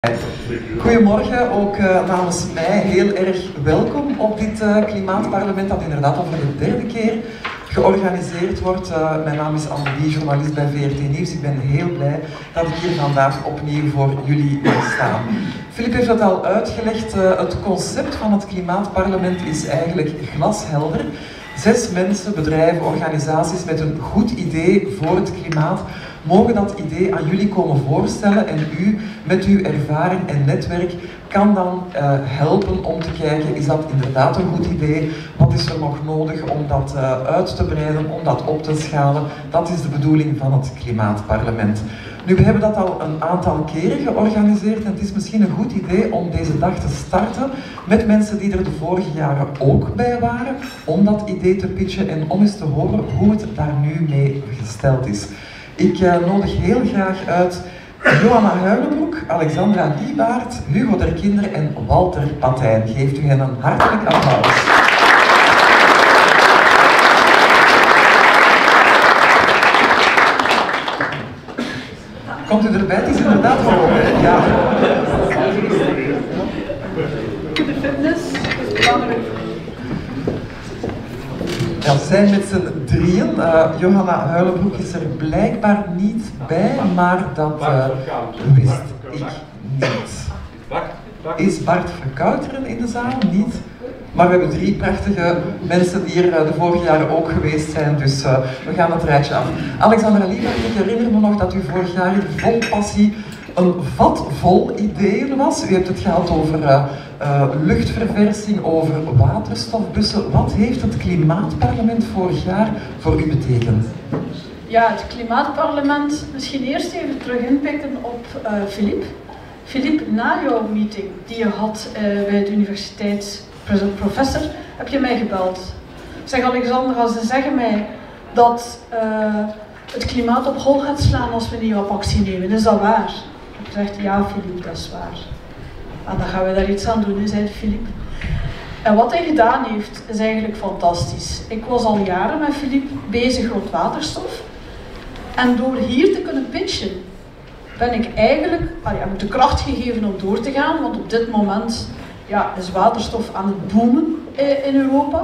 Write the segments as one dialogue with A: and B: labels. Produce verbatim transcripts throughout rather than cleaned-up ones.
A: Goedemorgen, ook uh, namens mij heel erg welkom op dit uh, klimaatparlement dat inderdaad al voor de derde keer georganiseerd wordt. Uh, mijn naam is Annelie, journalist bij V R T Nieuws. Ik ben heel blij dat ik hier vandaag opnieuw voor jullie mag staan. Filip heeft het al uitgelegd, uh, het concept van het klimaatparlement is eigenlijk glashelder. Zes mensen, bedrijven, organisaties met een goed idee voor het klimaat mogen dat idee aan jullie komen voorstellen en u met uw ervaring en netwerk kan dan uh, helpen om te kijken, is dat inderdaad een goed idee? Wat is er nog nodig om dat uh, uit te breiden, om dat op te schalen? Dat is de bedoeling van het klimaatparlement. Nu, we hebben dat al een aantal keren georganiseerd en het is misschien een goed idee om deze dag te starten met mensen die er de vorige jaren ook bij waren, om dat idee te pitchen en om eens te horen hoe het daar nu mee gesteld is. Ik uh, nodig heel graag uit Johanna Huilenbroek, Alexandra Liebaert, Hugo der Kinder en Walter Patijn. Geeft u hen een hartelijk applaus. Komt u erbij? Het is inderdaad wel op. Ja.
B: De fitness is belangrijk.
A: Ja, ze zijn met z'n drieën. Uh, Johanna Huilenbroek is er blijkbaar niet bij, maar dat uh, wist ik niet. Is Bart Verkouteren in de zaal? Niet. Maar we hebben drie prachtige mensen die er de vorige jaren ook geweest zijn, dus uh, we gaan het rijtje af. Alexandra Liebaert, ik herinner me nog dat u vorig jaar vol passie een vat vol ideeën was. U hebt het gehad over uh, uh, luchtverversing, over waterstofbussen. Wat heeft het klimaatparlement vorig jaar voor u betekend?
B: Ja, het klimaatparlement, misschien eerst even terug inpikken op uh, Filip. Filip, na jouw meeting die je had uh, bij de universiteitsprofessor, heb je mij gebeld. Zeg Alexandra, ze zeggen mij dat uh, het klimaat op hol gaat slaan als we niet op actie nemen. Is dat waar? Ik heb gezegd, ja Filip, dat is waar. En dan gaan we daar iets aan doen, zei Filip. En wat hij gedaan heeft, is eigenlijk fantastisch. Ik was al jaren met Filip bezig rond waterstof. En door hier te kunnen pitchen, ben ik eigenlijk, ah ja, de kracht gegeven om door te gaan, want op dit moment ja, is waterstof aan het boomen in Europa.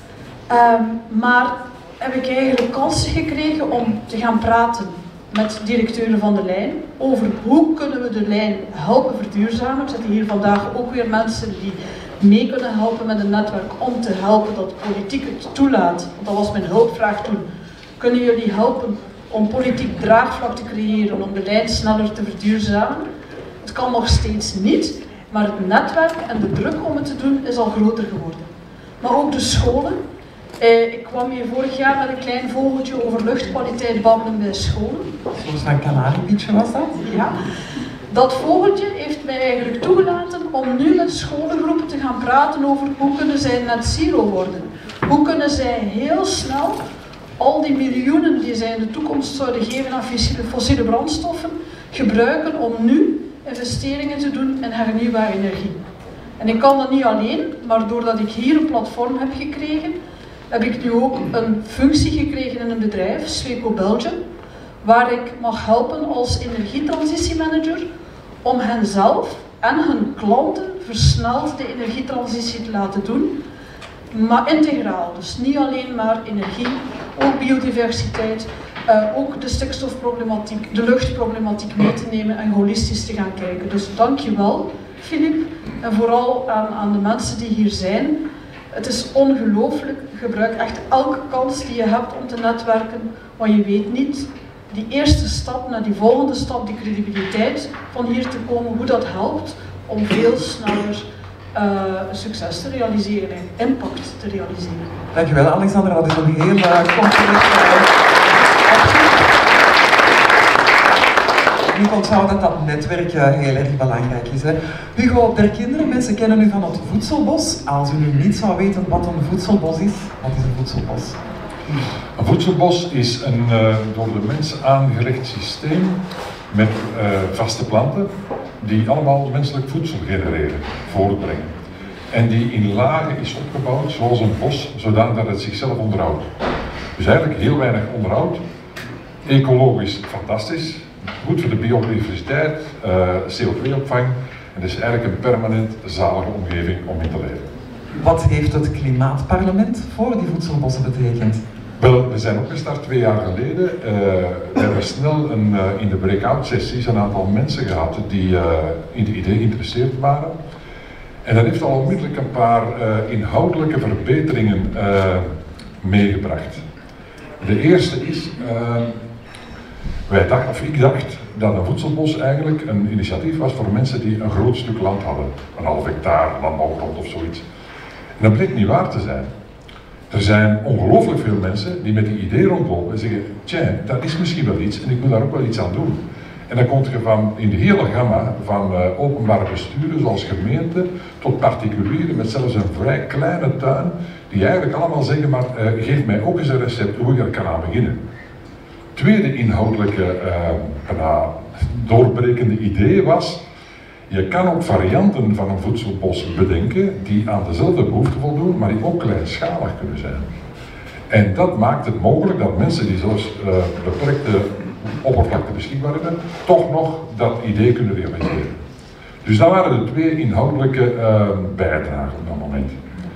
B: Um, maar heb ik eigenlijk kansen gekregen om te gaan praten met directeuren van de lijn over hoe kunnen we de lijn helpen verduurzamen. Er zitten hier vandaag ook weer mensen die mee kunnen helpen met een netwerk om te helpen dat politiek het toelaat. Want dat was mijn hulpvraag toen. Kunnen jullie helpen om politiek draagvlak te creëren om de lijn sneller te verduurzamen? Het kan nog steeds niet, maar het netwerk en de druk om het te doen is al groter geworden. Maar ook de scholen. Eh, ik kwam hier vorig jaar met een klein vogeltje over luchtkwaliteit babbelen bij scholen.
A: Zoals van Canariepietje was dat?
B: Ja. Dat vogeltje heeft mij eigenlijk toegelaten om nu met scholengroepen te gaan praten over hoe kunnen zij net zero worden. Hoe kunnen zij heel snel al die miljoenen die zij in de toekomst zouden geven aan fossiele, fossiele brandstoffen gebruiken om nu investeringen te doen in hernieuwbare energie. En ik kan dat niet alleen, maar doordat ik hier een platform heb gekregen, heb ik nu ook een functie gekregen in een bedrijf, Sweco Belgium, waar ik mag helpen als energietransitiemanager om hen zelf en hun klanten versneld de energietransitie te laten doen, maar integraal. Dus niet alleen maar energie, ook biodiversiteit, uh, ook de stikstofproblematiek, de luchtproblematiek mee te nemen en holistisch te gaan kijken. Dus dank je wel, Filip, en vooral aan, aan de mensen die hier zijn. Het is ongelooflijk, gebruik echt elke kans die je hebt om te netwerken, want je weet niet, die eerste stap naar die volgende stap, die credibiliteit van hier te komen, hoe dat helpt om veel sneller uh, succes te realiseren en impact te realiseren.
A: Dankjewel Alexandra, dat is een heel uh, concreet uh, Ik onthoud dat dat netwerk uh, heel erg belangrijk is. Hè. Hugo der Kinderen, mensen kennen u van het voedselbos. Als u nu niet zou weten wat een voedselbos is, wat is een voedselbos?
C: Een voedselbos is een uh, door de mens aangelegd systeem met uh, vaste planten die allemaal menselijk voedsel genereren, voortbrengen. En die in lagen is opgebouwd zoals een bos, zodanig dat het zichzelf onderhoudt. Dus eigenlijk heel weinig onderhoud. Ecologisch fantastisch, goed voor de biodiversiteit, uh, C O twee opvang. En het is eigenlijk een permanent zalige omgeving om in te leven.
A: Wat heeft het Klimaatparlement voor die voedselbossen betekend?
C: Wel, we zijn opgestart twee jaar geleden. Uh, we hebben snel een, uh, in de breakout sessies een aantal mensen gehad die uh, in het idee geïnteresseerd waren. En dat heeft al onmiddellijk een paar uh, inhoudelijke verbeteringen uh, meegebracht. De eerste is, uh, wij dachten, of ik dacht dat een voedselbos eigenlijk een initiatief was voor mensen die een groot stuk land hadden. Een half hectare landbouwgrond of zoiets. En dat bleek niet waar te zijn. Er zijn ongelooflijk veel mensen die met die idee rondlopen en zeggen, tja, dat is misschien wel iets en ik moet daar ook wel iets aan doen. En dan komt je van in de hele gamma van uh, openbare besturen zoals gemeenten tot particulieren met zelfs een vrij kleine tuin die eigenlijk allemaal zeggen, maar uh, geef mij ook eens een recept hoe ik er kan aan beginnen. Tweede inhoudelijke uh, doorbrekende idee was, je kan ook varianten van een voedselbos bedenken die aan dezelfde behoefte voldoen, maar die ook kleinschalig kunnen zijn. En dat maakt het mogelijk dat mensen die zoals uh, beperkte oppervlakte beschikbaar hebben, toch nog dat idee kunnen realiseren. Dus dat waren de twee inhoudelijke uh, bijdragen op dat moment.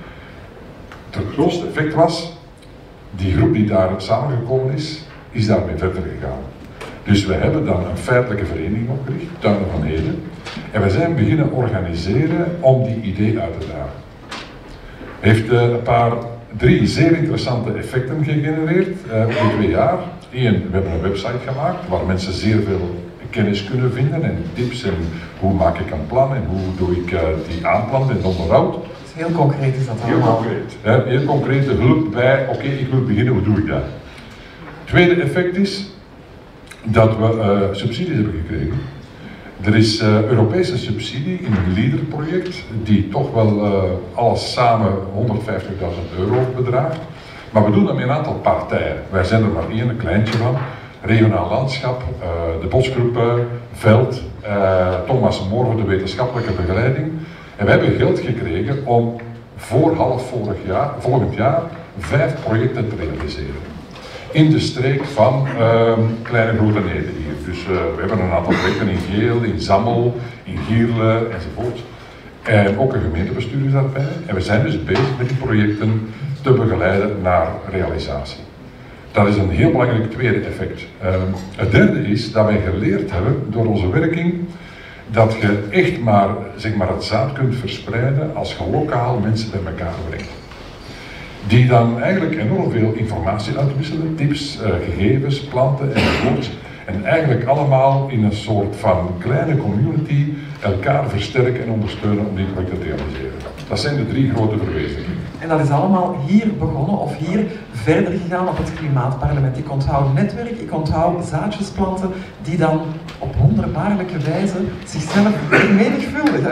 C: Het grootste effect was, die groep die daar samengekomen is, is daarmee verder gegaan. Dus we hebben dan een feitelijke vereniging opgericht, Tuinen van Heden, en we zijn beginnen organiseren om die idee uit te dragen. Heeft uh, een paar, drie zeer interessante effecten gegenereerd uh, over de twee jaar. Eén, we hebben een website gemaakt waar mensen zeer veel kennis kunnen vinden en tips en hoe maak ik een plan en hoe doe ik uh, die aanplant en onderhoud.
A: Dus heel concreet is dat
C: heel
A: allemaal.
C: Concreet, hè? Heel concrete hulp bij, oké, okay, ik wil beginnen, hoe doe ik dat? Tweede effect is dat we uh, subsidies hebben gekregen. Er is uh, Europese subsidie in een LEADER-project die toch wel uh, alles samen honderdvijftigduizend euro bedraagt. Maar we doen dat met een aantal partijen. Wij zijn er maar één, een kleintje van. Regionaal Landschap, uh, de Bosgroepen, Veld, uh, Thomas Moor voor de wetenschappelijke begeleiding. En we hebben geld gekregen om voor half vorig jaar, volgend jaar vijf projecten te realiseren. In de streek van uh, Kleine Grote Neder hier. Dus uh, we hebben een aantal projecten in Geel, in Zammel, in Gierle enzovoort. En ook een gemeentebestuur is daarbij. En we zijn dus bezig met die projecten te begeleiden naar realisatie. Dat is een heel belangrijk tweede effect. Uh, het derde is dat wij geleerd hebben door onze werking dat je echt maar, zeg maar het zaad kunt verspreiden als je lokaal mensen bij elkaar brengt. Die dan eigenlijk enorm veel informatie uitwisselen, tips, uh, gegevens, planten enzovoort. En eigenlijk allemaal in een soort van kleine community elkaar versterken en ondersteunen om die projecten te realiseren. Dat zijn de drie grote verwezenlijkingen.
A: En dat is allemaal hier begonnen of hier verder gegaan op het Klimaatparlement. Ik onthoud netwerk, ik onthoud zaadjes planten die dan op wonderbaarlijke wijze zichzelf vermenigvuldigen.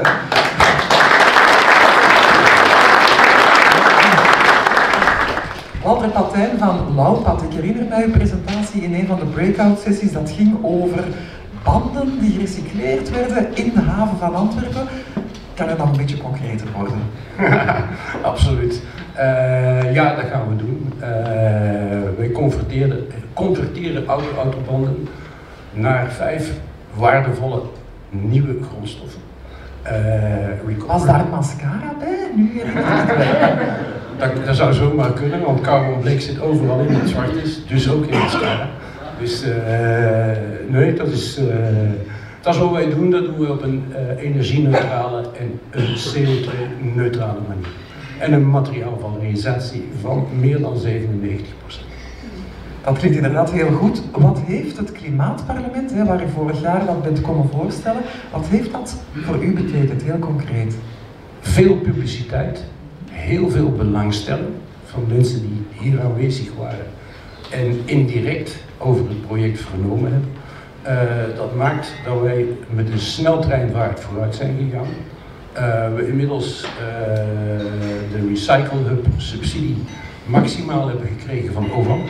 A: Walter Patijn van Lauwpad, ik herinner mij uw presentatie in een van de breakout sessies, dat ging over banden die gerecycleerd werden in de haven van Antwerpen. Kan het nog een beetje concreter worden?
D: Absoluut. Uh, ja, dat gaan we doen. Uh, wij converteren, converteren oude autobanden naar vijf waardevolle nieuwe grondstoffen. Uh,
A: Was daar mascara bij? Nu herinner ik het wel.
D: Dat, dat zou zomaar kunnen, want carbon bleek zit overal in het zwart is, dus ook in mascara. Dus uh, nee, dat is, uh, dat is wat wij doen. Dat doen we op een uh, energie-neutrale en een C O twee-neutrale manier. En een materiaalvalorisatie van meer dan zevenennegentig procent.
A: Dat klinkt inderdaad heel goed. Wat heeft het Klimaatparlement, hè, waar u vorig jaar dat bent komen voorstellen, wat heeft dat voor u betekend, heel concreet?
D: Veel publiciteit, heel veel belangstelling van mensen die hier aanwezig waren en indirect over het project vernomen hebben. Uh, dat maakt dat wij met een sneltreinvaart vooruit zijn gegaan. Uh, we inmiddels uh, de Recycle Hub subsidie maximaal hebben gekregen van O V A M.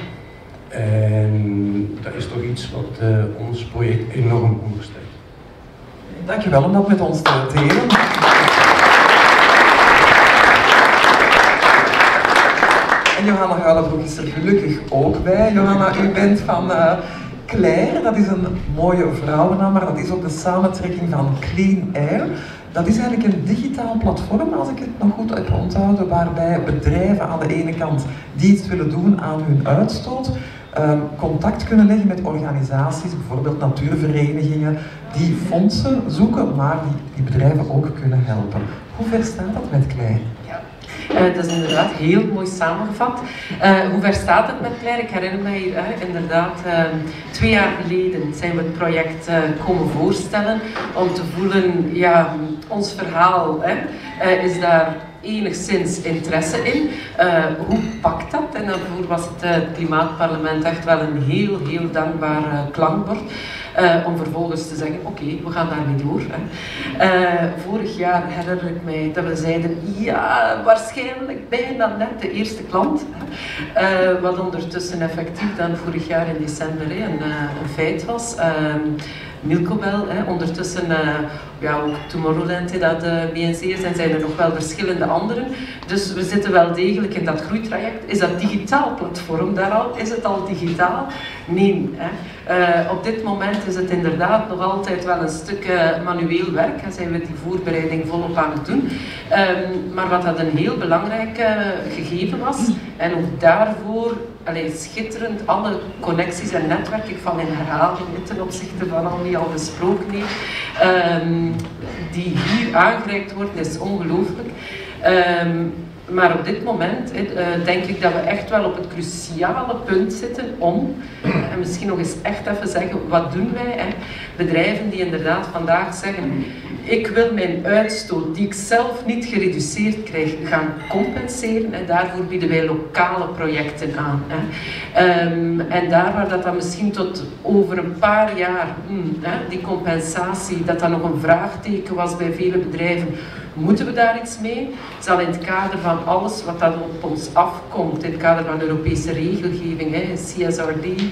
D: En dat is toch iets wat uh, ons project enorm ondersteunt.
A: Dankjewel om dat met ons te delen. En Johanna Guilenbroek is er gelukkig ook bij. Johanna, u bent van uh, Claire, dat is een mooie vrouwennaam, maar dat is ook de samentrekking van Clean Air. Dat is eigenlijk een digitaal platform, als ik het nog goed heb onthouden, waarbij bedrijven aan de ene kant die iets willen doen aan hun uitstoot, um, contact kunnen leggen met organisaties, bijvoorbeeld natuurverenigingen, die fondsen zoeken, maar die, die bedrijven ook kunnen helpen. Hoe ver staat dat met Claire?
E: Uh, dat is inderdaad heel mooi samengevat. Uh, hoe ver staat het met Claire? Ik herinner mij hier, uh, inderdaad, uh, twee jaar geleden zijn we het project uh, komen voorstellen om te voelen, ja, ons verhaal hè, uh, is daar enigszins interesse in. Uh, hoe pakt dat? En daarvoor was het, uh, het Klimaatparlement echt wel een heel, heel dankbaar uh, klankbord. Uh, om vervolgens te zeggen, oké, okay, we gaan daarmee door. Hè. Uh, vorig jaar herinner ik mij dat we zeiden, ja, waarschijnlijk bijna net de eerste klant. Hè. Uh, wat ondertussen effectief dan vorig jaar in december hè, een, een feit was. Uh, Milcobel, hè, ondertussen, uh, ja, ook Tomorrowland, dat uh, B N C is, en zijn er nog wel verschillende anderen. Dus we zitten wel degelijk in dat groeitraject. Is dat digitaal platform daar al? Is het al digitaal? Nee. Hè. Uh, op dit moment is het inderdaad nog altijd wel een stuk uh, manueel werk. En zijn we die voorbereiding volop aan het doen. Um, maar wat dat een heel belangrijk uh, gegeven was, en ook daarvoor, allee, schitterend, alle connecties en netwerken, ik val in herhaling ten opzichte van al die al besproken heeft, um, die hier aangereikt worden, is ongelooflijk. Um, maar op dit moment uh, denk ik dat we echt wel op het cruciale punt zitten om, en misschien nog eens echt even zeggen, wat doen wij? Hè? Bedrijven die inderdaad vandaag zeggen, ik wil mijn uitstoot die ik zelf niet gereduceerd krijg gaan compenseren, en daarvoor bieden wij lokale projecten aan. Hè. Um, en daar waar dat dan misschien tot over een paar jaar, hmm, hè, die compensatie, dat dat nog een vraagteken was bij vele bedrijven, moeten we daar iets mee? Zal in het kader van alles wat dat op ons afkomt, in het kader van Europese regelgeving, hè, C S R D,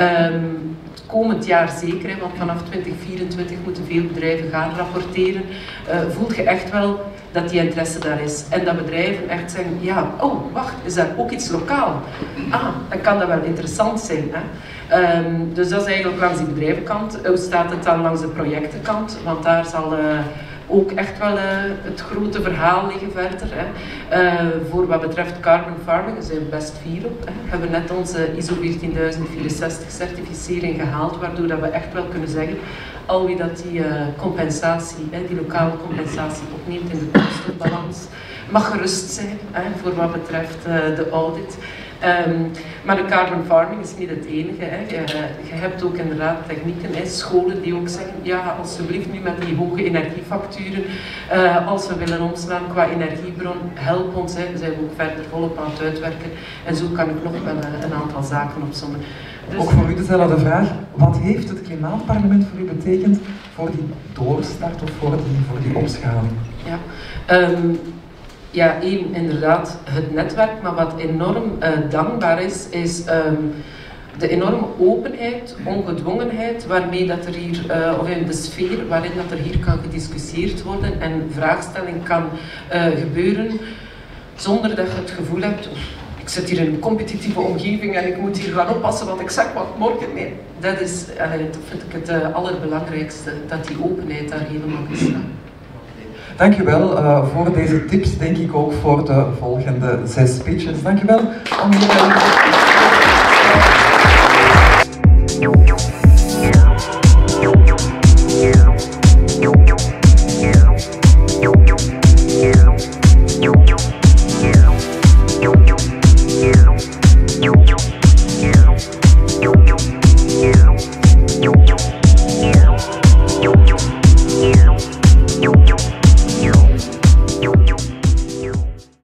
E: um, komend jaar zeker, hè, want vanaf twintig vierentwintig moeten veel bedrijven gaan rapporteren, uh, voel je echt wel dat die interesse daar is. En dat bedrijven echt zeggen, ja, oh, wacht, is daar ook iets lokaal? Ah, dan kan dat wel interessant zijn. Hè? Um, dus dat is eigenlijk langs die bedrijvenkant. Hoe staat het dan langs de projectenkant? Want daar zal... Uh, ook echt wel uh, het grote verhaal liggen verder. Hè. Uh, voor wat betreft carbon farming, daar zijn we best fier op. Hè. We hebben net onze I S O veertienduizend vierenzestig certificering gehaald, waardoor dat we echt wel kunnen zeggen, al wie dat die uh, compensatie, hè, die lokale compensatie opneemt in de kostenbalans, mag gerust zijn hè, voor wat betreft uh, de audit. Um, maar de carbon farming is niet het enige. Hè. Je, je hebt ook inderdaad technieken, hè, scholen die ook zeggen, ja, alsjeblieft nu met die hoge energiefacturen, uh, als we willen omslaan qua energiebron, help ons, hè. Zijn we ook verder volop aan het uitwerken. En zo kan ik nog wel uh, een aantal zaken opzommen. Dus...
A: Ook voor u dezelfde vraag, wat heeft het Klimaatparlement voor u betekend voor die doorstart of voor die, voor die opschaling?
E: Ja. Um, Ja, één, inderdaad, het netwerk, maar wat enorm uh, dankbaar is, is um, de enorme openheid, ongedwongenheid waarmee dat er hier, uh, of in de sfeer waarin dat er hier kan gediscussieerd worden en vraagstelling kan uh, gebeuren, zonder dat je het gevoel hebt, ik zit hier in een competitieve omgeving en ik moet hier gaan oppassen wat ik zeg, wat morgen, nee. Dat is, uh, dat vind ik het uh, allerbelangrijkste, dat die openheid daar helemaal is.
A: Dankjewel uh, voor deze tips, denk ik ook voor de volgende zes speeches. Dankjewel.